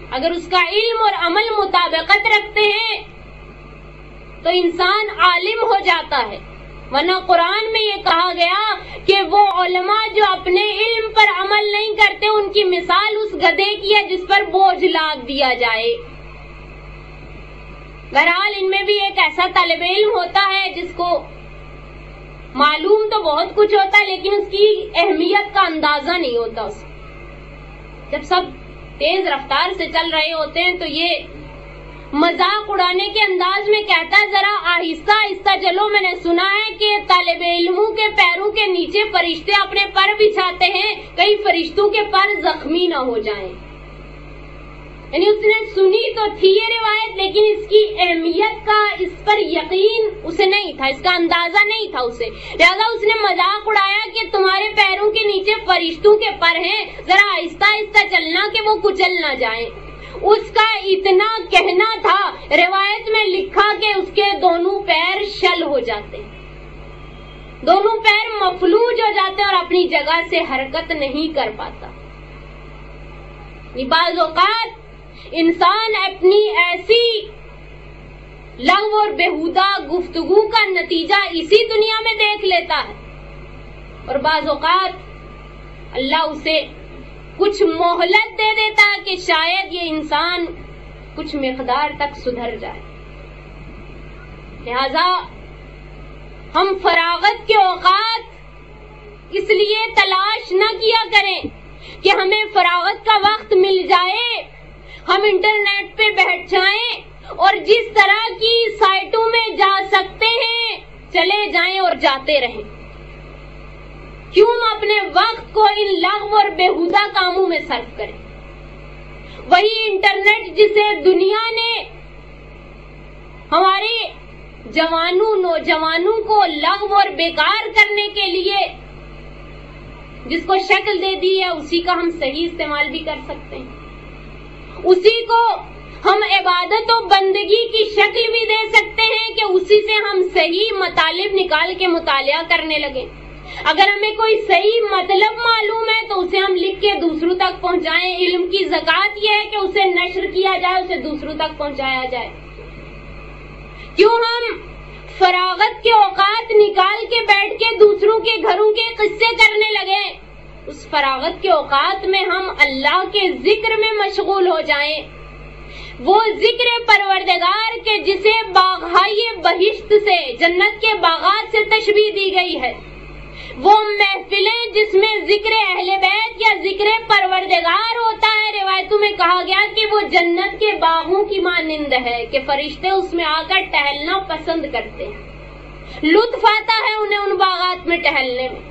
اگر اس کا علم اور عمل مطابقت رکھتے ہیں تو انسان عالم ہو جاتا ہے، ورنہ قرآن میں یہ کہا گیا کہ وہ علماء جو اپنے علم پر عمل نہیں کرتے ان کی مثال اس گدھے کی ہے جس پر بوجھ لاد دیا جائے۔ بہرحال ان میں بھی ایک ایسا طالب علم ہوتا ہے جس کو معلوم تو بہت کچھ ہوتا ہے لیکن اس کی اہمیت کا اندازہ نہیں ہوتا اسے۔ جب سب تیز رفتار سے چل رہے ہوتے ہیں تو یہ مذاق اڑانے کے انداز میں کہتا ہے ذرا آہستہ آہستہ چلو، میں نے سنا ہے کہ طالب علموں کے پیروں کے نیچے فرشتے اپنے پر بچھاتے ہیں، کئی فرشتوں کے پر زخمی نہ ہو جائیں۔ یعنی اس نے سنی تو تھی یہ روایت لیکن اس کی اہمیت کا اس پر یقین اسے نہیں تھا، اس کا اندازہ نہیں تھا اسے، لہذا اس نے مذاق اڑایا کہ تمہارے پیروں کے نیچے فرشتوں کے پر ہیں، ذرا آہستہ آہستہ چلنا کہ وہ کچل نہ جائیں۔ اس کا اتنا کہنا تھا، روایت میں لکھا کہ اس کے دونوں پیر شل ہو جاتے ہیں، دونوں پیر مفلوج ہو جاتے ہیں اور اپنی جگہ سے حرکت نہیں کر پاتا۔ بعض اوقات انسان اپنی ایسی لغو اور بیہودہ گفتگو کا نتیجہ اسی دنیا میں دیکھ لیتا ہے اور بعض اوقات اللہ اسے کچھ مہلت دے دیتا ہے کہ شاید یہ انسان کچھ مقدار تک سدھر جائے۔ لہذا ہم فراغت کے اوقات اس لیے تلاش نہ کیا کریں کہ ہمیں فراغت کا وقت مل جائے، ہم انٹرنیٹ پہ بیٹھ جائیں اور جس طرح کی سائٹوں میں جا سکتے ہیں چلے جائیں اور جاتے رہیں۔ کیوں ہم اپنے وقت کو ان لغو اور بیہودہ کاموں میں صرف کریں؟ وہی انٹرنیٹ جسے دنیا نے ہمارے نوجوانوں کو لغو اور بیکار کرنے کے لیے جس کو شکل دے دی ہے اسی کا ہم صحیح استعمال بھی کر سکتے ہیں، اسی کو ہم عبادت و بندگی کی شکل بھی دے سکتے ہیں کہ اسی سے ہم صحیح مطالب نکال کے مطالعہ کرنے لگیں۔ اگر ہمیں کوئی صحیح مطلب معلوم ہے تو اسے ہم لکھ کے دوسروں تک پہنچائیں۔ علم کی زکوٰۃ یہ ہے کہ اسے نشر کیا جائے، اسے دوسروں تک پہنچایا جائے۔ کیوں ہم فراغت کے اوقات نکال کے بیٹھ کے دوسروں کے گھروں کے قصے کرنے لگے؟ اس فراغت کے اوقات میں ہم اللہ کے ذکر میں مشغول ہو جائیں، وہ ذکر پروردگار کے جسے باغہائے بہشت سے، جنت کے باغات سے تشبیہ دی گئی ہے، وہ محفلیں جس میں ذکر اہل بیت یا ذکر پروردگار ہوتا ہے، روایتوں میں کہا گیا کہ وہ جنت کے باغوں کی مانند ہے کہ فرشتے اس میں آ کر ٹہلنا پسند کرتے ہیں، لطف آتا ہے انہیں ان باغات میں ٹہلنے میں۔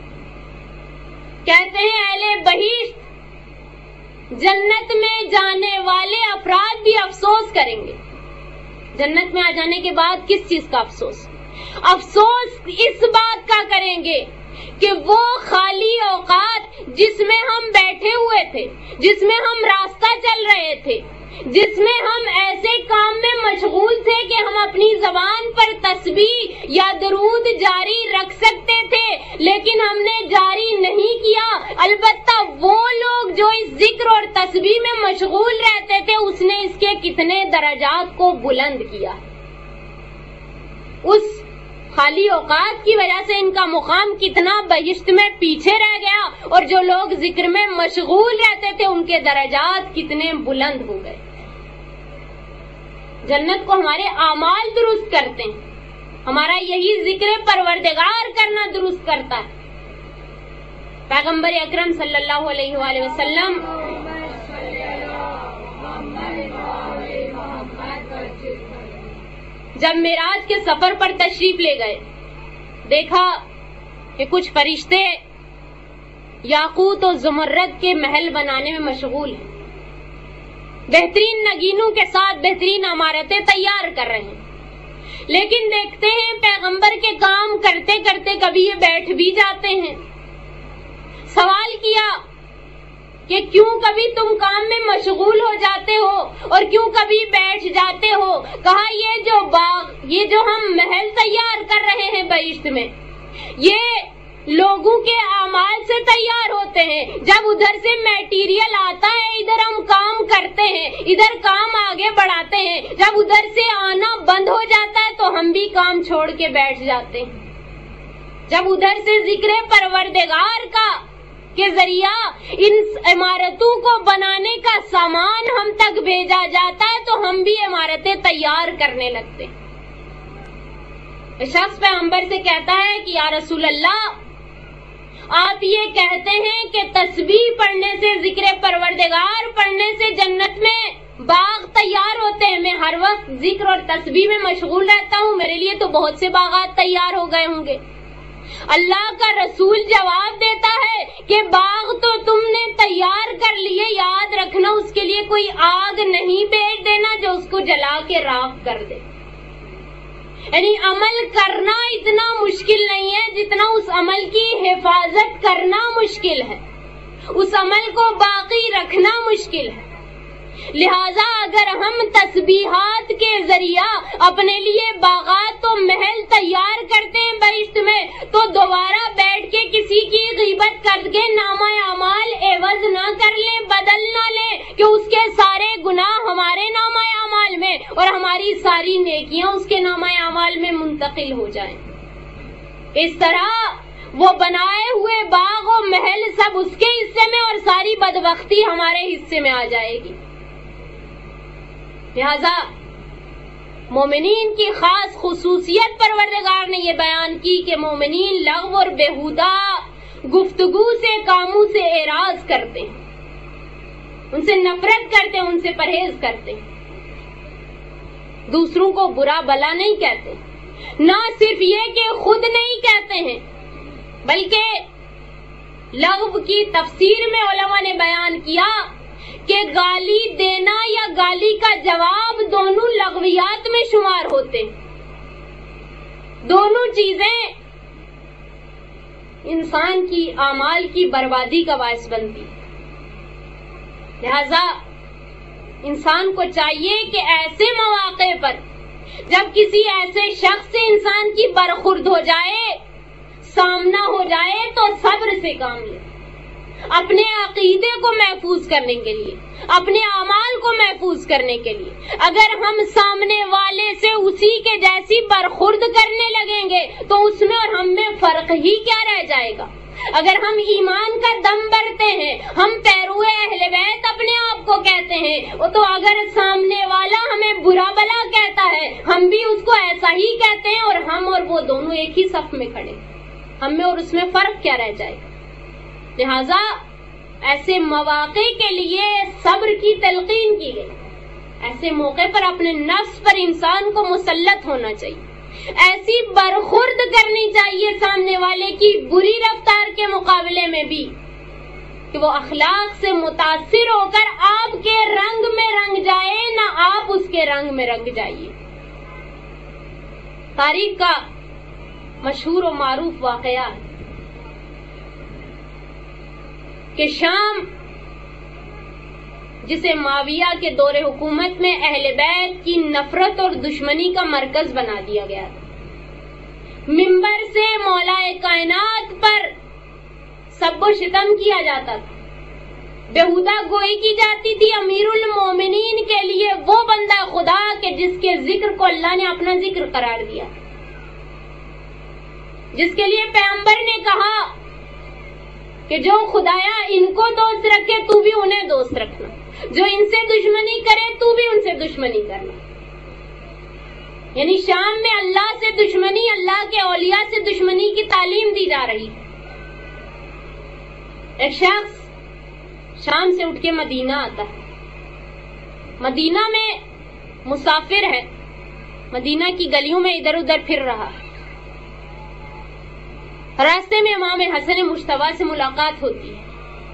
کہتے ہیں اہل بہشت جنت میں جانے والے افراد بھی افسوس کریں گے۔ جنت میں آ جانے کے بعد کس چیز کا افسوس؟ افسوس اس بات کا کریں گے کہ وہ خالی اوقات جس میں ہم بیٹھے ہوئے تھے، جس میں ہم راستہ چل رہے تھے، جس میں ہم ایسے کام میں مشغول تھے کہ ہم اپنی زبان پر تسبیح یا درود جاری رکھ سکتے تھے لیکن ہم نے جاری نہیں کیا۔ البتہ وہ لوگ جو اس ذکر اور تسبیح میں مشغول رہتے تھے اس نے اس کے کتنے درجات کو بلند کیا۔ اس خالی اوقات کی وجہ سے ان کا مقام کتنا بہشت میں پیچھے رہ گیا اور جو لوگ ذکر میں مشغول رہتے تھے ان کے درجات کتنے بلند ہو گئے۔ جنت کو ہمارے اعمال درست کرتے ہیں، ہمارا یہی ذکر پروردگار کرنا درست کرتا ہے۔ پیغمبر اکرم صلی اللہ علیہ وآلہ وسلم جب معراج کے سفر پر تشریف لے گئے، دیکھا کہ کچھ فرشتے یاقوت و زمرد کے محل بنانے میں مشغول ہیں، بہترین نگینوں کے ساتھ بہترین عمارتیں تیار کر رہے ہیں، لیکن دیکھتے ہیں پیغمبر کے کام کرتے کرتے کبھی یہ بیٹھ بھی جاتے ہیں۔ سوال کیا کہ کیوں کبھی تم کام میں مشغول ہو جاتے ہو اور کیوں کبھی بیٹھ جاتے ہو؟ کہا یہ جو ہم محل تیار کر رہے ہیں بہشت میں، یہ لوگوں کے اعمال سے تیار ہوتے ہیں۔ جب ادھر سے میٹیریل آتا ہے ادھر ہم کام کرتے ہیں, ادھر کام آگے بڑھاتے ہیں, جب ادھر سے آنا بند ہو جاتا ہے تو ہم بھی کام چھوڑ کے بیٹھ جاتے ہیں. جب ادھر سے ذکر پروردگار کا کے ذریعہ ان عمارتوں کو بنانے کا سامان ہم تک بھیجا جاتا ہے تو ہم بھی عمارتیں تیار کرنے لگتے ہیں. شخص پیغمبر سے کہتا ہے کہ یا رسول اللہ, آپ یہ کہتے ہیں کہ تسبیح پڑھنے سے, ذکر پروردگار پڑھنے سے جنت میں باغ تیار ہوتے ہیں. میں ہر وقت ذکر اور تسبیح میں مشغول رہتا ہوں, میرے لیے تو بہت سے باغات تیار ہو گئے ہوں گے. اللہ کا رسول جواب دیتا ہے کہ باغ تو تم نے تیار کر لیے, یاد رکھنا اس کے لیے کوئی آگ نہیں بھیج دینا جو اس کو جلا کے راکھ کر دے. یعنی عمل کرنا اتنا مشکل نہیں ہے جتنا اس عمل کی حفاظت کرنا مشکل ہے, اس عمل کو باقی رکھنا مشکل ہے. لہذا اگر ہم تسبیحات کے ذریعہ اپنے لیے باغات و محل تیار کرتے ہیں بہشت میں, تو دوبارہ بیٹھ کے کسی کی غیبت کر کے نامہ اعمال عوض نہ کر لیں, بدل نہ لیں کہ اس کے سارے گناہ ہمارے نامہ اعمال میں اور ہماری ساری نیکیاں اس کے نامہ اعمال میں منتقل ہو جائیں. اس طرح وہ بنائے ہوئے باغ و محل سب اس کے حصے میں اور ساری بدبختی ہمارے حصے میں آ جائے گی. لہذا مومنین کی خاص خصوصیت پروردگار نے یہ بیان کی کہ مومنین لغو اور بیہودہ گفتگو سے, کاموں سے اعراض کرتے ہیں, ان سے نفرت کرتے ہیں, ان سے پرہیز کرتے ہیں, دوسروں کو برا بلا نہیں کہتے. نہ صرف یہ کہ خود نہیں کہتے ہیں بلکہ لغو کی تفسیر میں علماء نے بیان کیا کہ گالی دینا یا گالی کا جواب دونوں لغویات میں شمار ہوتے ہیں. دونوں چیزیں انسان کی اعمال کی بربادی کا باعث بنتی. لہذا انسان کو چاہیے کہ ایسے مواقع پر جب کسی ایسے شخص سے انسان کی برخورد ہو جائے, سامنا ہو جائے, تو صبر سے کام لے. اپنے عقیدے کو محفوظ کرنے کے لیے, اپنے اعمال کو محفوظ کرنے کے لیے. اگر ہم سامنے والے سے اسی کے جیسی برخورد کرنے لگیں گے تو اس میں اور ہم میں فرق ہی کیا رہ جائے گا. اگر ہم ایمان کا دم بھرتے ہیں, ہم پیروئے اہل بیت اپنے آپ کو کہتے ہیں, تو اگر سامنے والا ہمیں برا بلا کہتا ہے ہم بھی اس کو ایسا ہی کہتے ہیں, اور ہم اور وہ دونوں ایک ہی صف میں کھڑے, ہم میں اور اس میں فرق کیا رہ جائے گا. لہذا ایسے مواقع کے لیے صبر کی تلقین کی گئی. ایسے موقع پر اپنے نفس پر انسان کو مسلط ہونا چاہیے, ایسی برخورد کرنی چاہیے سامنے والے کی بری رفتار کے مقابلے میں بھی کہ وہ اخلاق سے متاثر ہو کر آپ کے رنگ میں رنگ جائے, نہ آپ اس کے رنگ میں رنگ جائیے. تاریخ کا مشہور و معروف واقعہ ہے کہ شام, جسے معاویہ کے دور حکومت میں اہل بیت کی نفرت اور دشمنی کا مرکز بنا دیا گیا تھا, منبر سے مولا کائنات پر سب و شتم کیا جاتا تھا, بیہودہ گوئی کی جاتی تھی امیر المومنین کے لیے وہ بندہ خدا کہ جس کے ذکر کو اللہ نے اپنا ذکر قرار دیا, جس کے لیے پیغمبر نے کہا کہ جو خدایا ان کو دوست رکھے تو بھی انہیں دوست رکھنا, جو ان سے دشمنی کرے تو بھی ان سے دشمنی کرنا. یعنی شام میں اللہ سے دشمنی, اللہ کے اولیاء سے دشمنی کی تعلیم دی جا رہی ہے. ایک شخص شام سے اٹھ کے مدینہ آتا ہے, مدینہ میں مسافر ہے, مدینہ کی گلیوں میں ادھر ادھر پھر رہا. راستے میں امام حسن مجتبیٰ سے ملاقات ہوتی ہے.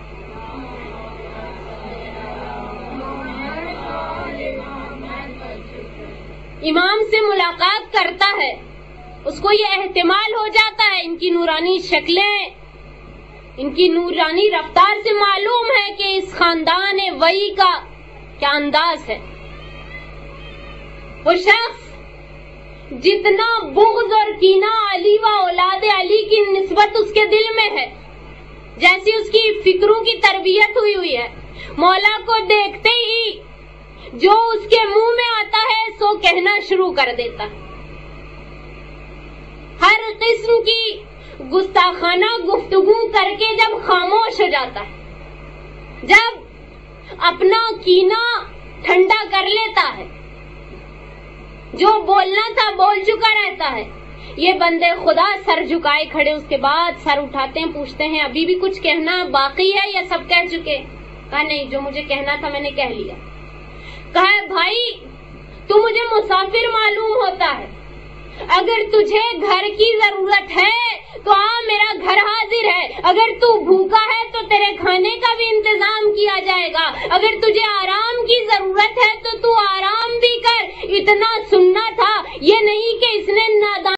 امام سے ملاقات کرتا ہے, اس کو یہ احتمال ہو جاتا ہے, ان کی نورانی شکلیں, ان کی نورانی رفتار سے معلوم ہے کہ اس خاندان وئی کا کیا انداز ہے. وہ شخص جتنا بغض اور کینہ علی و اولاد علی کی نسبت اس کے دل میں ہے, جیسی اس کی فکروں کی تربیت ہوئی ہے, مولا کو دیکھتے ہی जो उसके मुंह में आता है सो कहना शुरू कर देता है। हर किस्म की गुस्ताखाना गुफ्तगू करके जब खामोश हो जाता है, जब अपना कीना ठंडा कर लेता है, जो बोलना था बोल चुका रहता है, ये बंदे खुदा सर झुकाए खड़े, उसके बाद सर उठाते हैं, पूछते हैं अभी भी कुछ कहना बाकी है या सब कह चुके? कहा नहीं, जो मुझे कहना था मैंने कह लिया। कहा भाई तू मुझे मुसाफिर मालूम होता है, अगर तुझे घर की जरूरत है तो आ, मेरा घर हाजिर है। अगर तू भूखा है तो तेरे खाने का भी इंतजाम किया जाएगा। अगर तुझे आराम की जरूरत है तो तू आराम भी कर। इतना सुनना था, ये नहीं कि इसने नादान